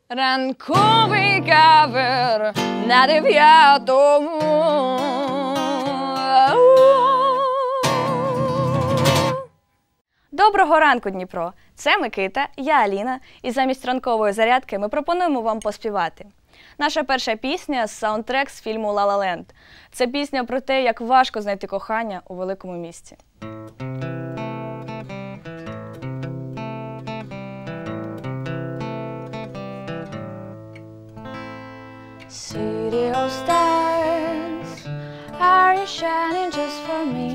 Ранковий кавер на 9-му. Доброго ранку, Дніпро! Це Микита, я Аліна, і замість ранкової зарядки ми пропонуємо вам поспівати. Наша перша пісня – саундтрек з фільму «Ла Ла Ленд». Це пісня про те, як важко знайти кохання у великому місті. City of stars, are you shining just for me?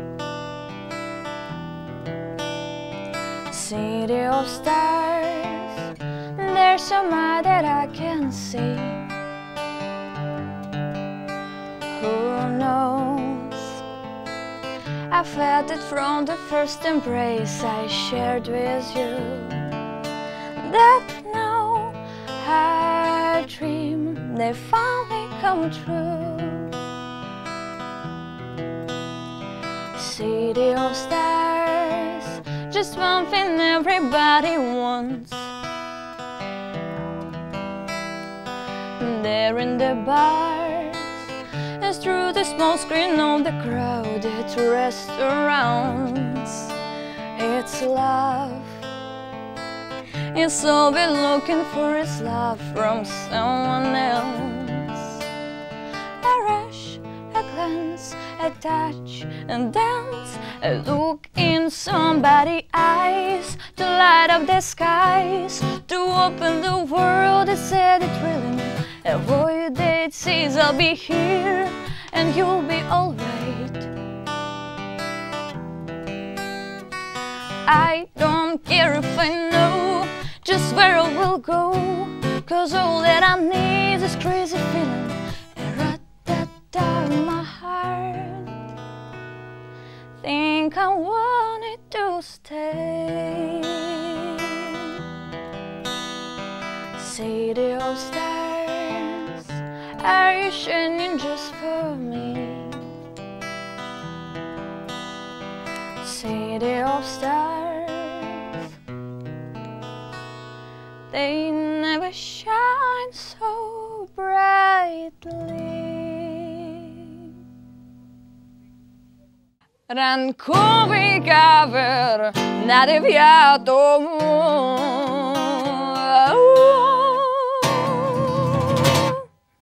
City of stars, there's so much that I can see. Who knows? I felt it from the first embrace I shared with you. That now I dream they finally come true. City of stars, just one thing everybody wants. There in the bars, and through the small screen of the crowded restaurants, it's love. It's all we're looking for is love from someone else. A rush, a glance, a touch, and dance, a look in somebody's eyes, to light up the skies, to open the world and set it thrilling. Avoid it sees I'll be here and you'll be alright. I don't care if I know just where I will go, 'cause all that I need is crazy feeling, a rat-tat-ta in my heart. Think I want it to stay. City of stars, are you shining just for me? City of stars, they never shine so brightly. Ранковий кавер на 9-му.